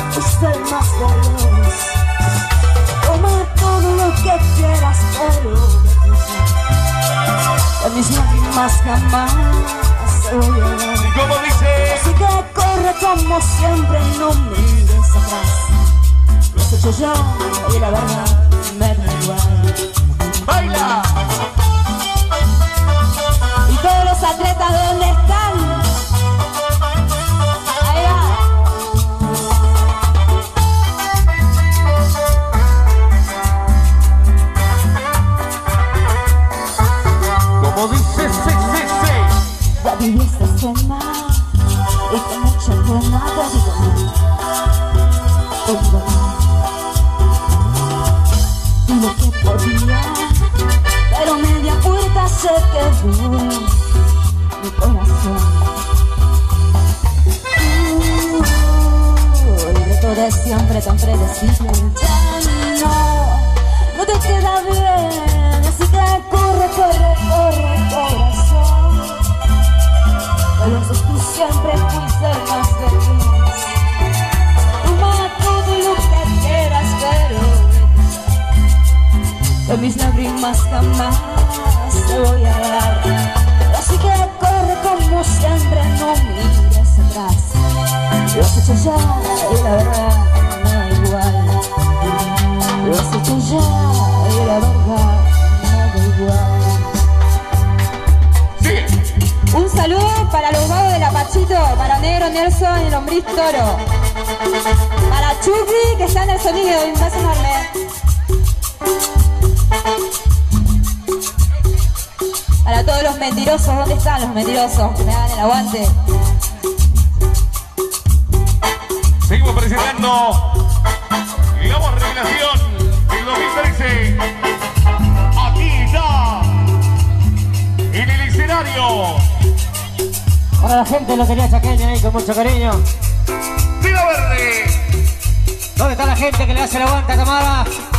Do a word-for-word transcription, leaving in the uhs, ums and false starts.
fuiste el más veloz. Toma todo lo que quieras, pero de mis lágrimas jamás se voy a dar. ¿Y cómo dice? Así que corre como siempre, no mires atrás. Lo has hecho ya y la verdad me da igual. ¡Baila! Y todos los atletas, ¿dónde están? Ahí va. Como dice, sí, sí, sí. Ya viví esta escena y con mucha pena te digo no, te digo no. Y lo que podía, pero media puerta se quedó mi corazón. Uh, el reto de siempre tan predecible ya no, no te queda bien, así que corre, corre, corre, corazón. Pero sos tú siempre fuiste el más feliz. Toma todo lo que quieras, pero de mis lágrimas jamás te voy a dar. Así que corre como siempre, no mires atrás. Lo has hecho ya y la verdad me da igual. Lo has hecho ya y la verdad me da igual. Sí. Un saludo para los vagos de la Pachito, para Negro Nelson y Lombriz Toro. Para Chucky, que está en el sonido, un beso enorme. Para todos los mentirosos, ¿dónde están los mentirosos? Que me hagan el aguante. Seguimos presentando, digamos, revelación del dos mil trece. Aquí está, en el escenario. Para la gente de Lotería Chaqueña ahí con mucho cariño. Tiro Verde. ¿Dónde está la gente que le hace el aguante a Tamara?